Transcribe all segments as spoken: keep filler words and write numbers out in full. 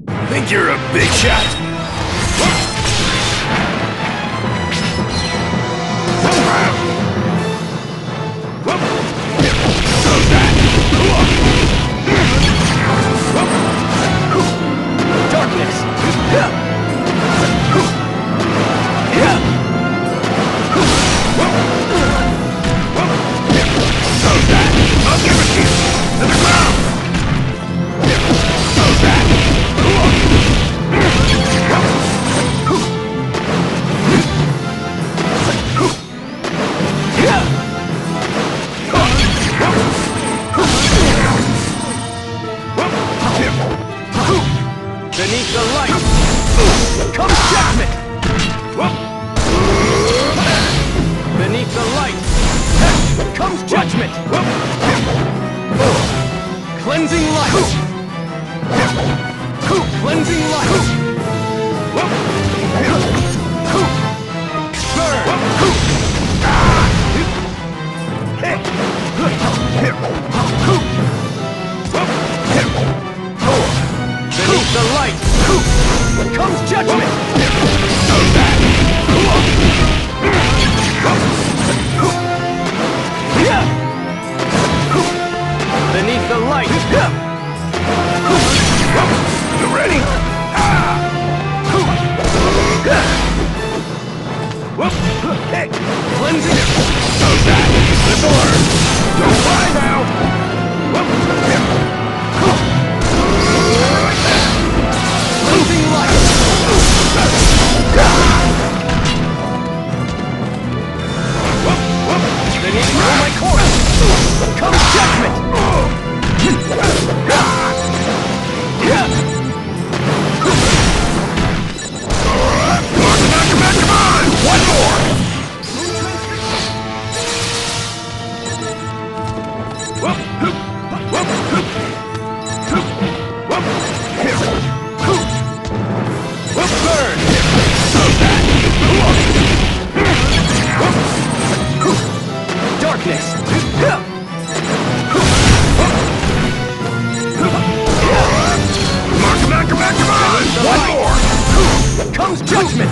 Think you're a big shot? Beneath the light comes judgment. Beneath the light comes judgment. Cleansing light. Cleansing light. Burn. Beneath the light comes judgment! Beneath the light! You ready? Cleansing! Disorder! Don't fly now! Cleansing light! Beneath my course comes judgment! Come on, come on! One more! Burn! Darkness! Come on, come on, come on, come on! One more! Comes judgment!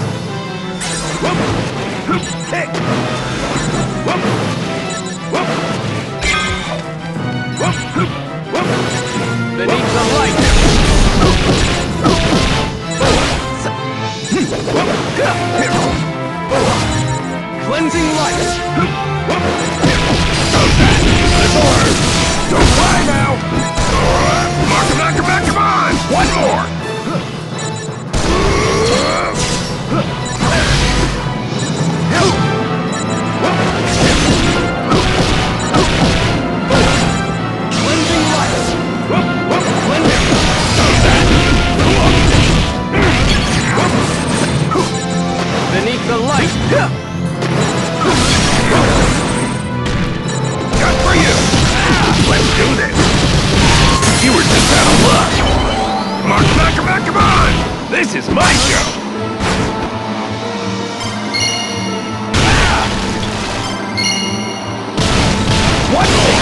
Beneath the light! Cleansing light! Disorder! Don't fly now! Come on, come on, come on, come on! One more! Cleansing light! Cleansing! Beneath the light! Got for you! Let's do this! You were just out of luck! Come on, come on, come on, come on! This is my show! One more!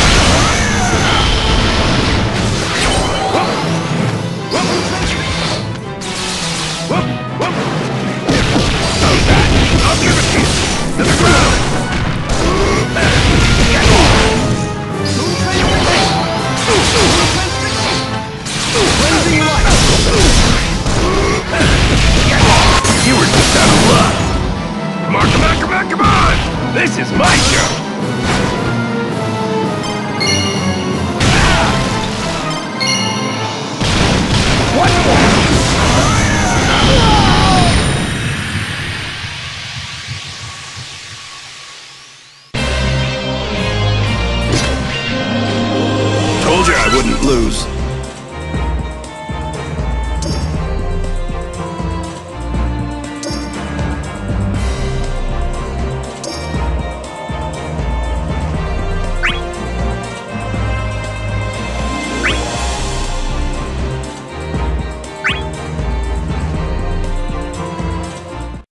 I'll give it to you! To the ground! Cleansing light! You were just out of luck! Come on, come on, come on, come on! This is my show! One more! Told you I wouldn't lose.